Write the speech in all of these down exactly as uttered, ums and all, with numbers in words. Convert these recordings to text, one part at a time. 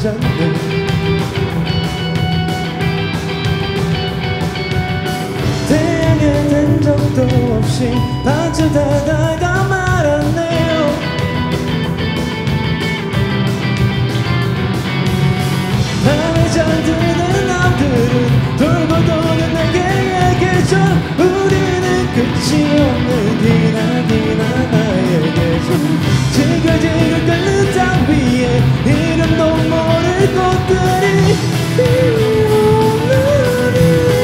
젖었네. 태양에 댄 적도 없이 빠져다다가 말았네요. 밤에 잠드는 남들은 돌고 도는 내게 얘기해줘. 우리는 끝이 없는 기나기나 나의 계절. 지글지글 끓는 땅 위에 이름도 모를 꽃들이 피어나네.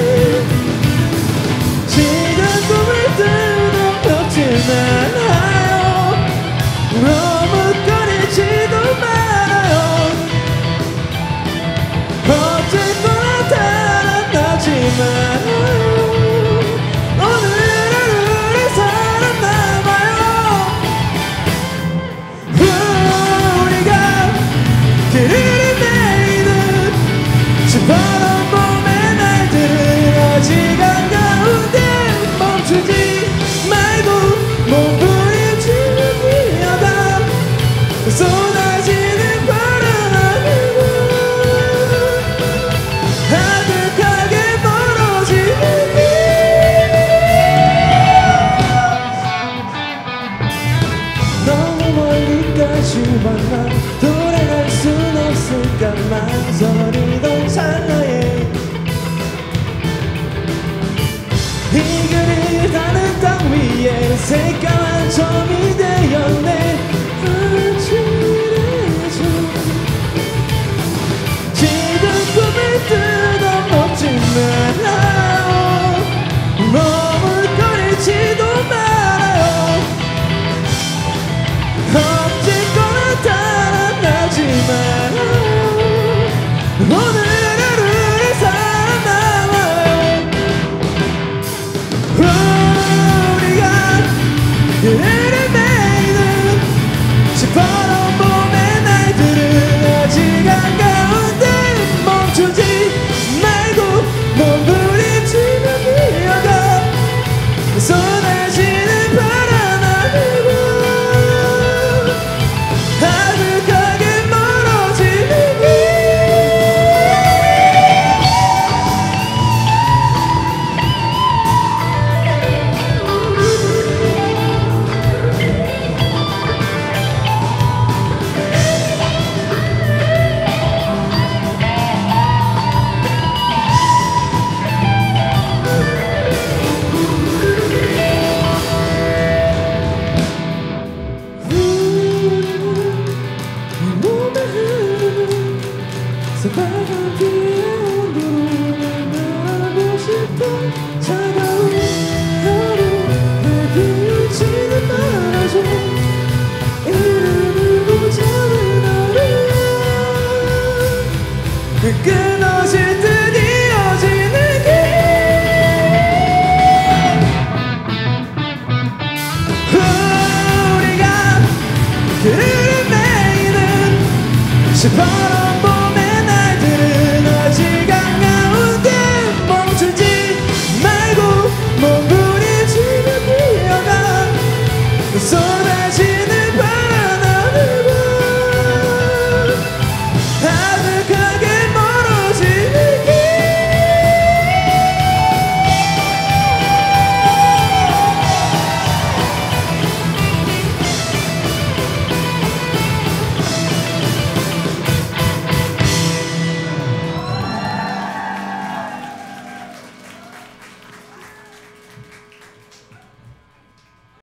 지금 꿈을 뜯어놓지 말아요. 머뭇거리지도 말아요. 어쨌거나 달아나지 말아요. 바람 봄의 날들은 아직 한가운데 멈추지 말고 몸부림치며 뛰어가. 쏟아지는 바람 안으로 아득하게 멀어지는 길. 너무 멀리까지 만나 돌아갈 순 없을까 망설이던 찰나에 이 글을 닿는 땅 위에 새까만 점이 되었네. 아찔해져. 지금 꿈을 뜯어먹지 말아요. 머뭇거리지도 말아요. 어쨌거나 달아나지 말아요. 오늘 하루를 살아남아요. 우리가 그를 매이는 시퍼런 봄의 날들은 아직 한가운데 멈추지 말고 몸부림치며 뛰어가. 쏟아지는 바람 안으로 아득하게 멀어지는 길. 새빨간 비의 온도로 만나고 싶어. 차가운 하루 날 비우지는 말아줘. 이름을 모자란 하루 끊어질 듯 이어지는 길. 우리가 그를 매이는 시퍼런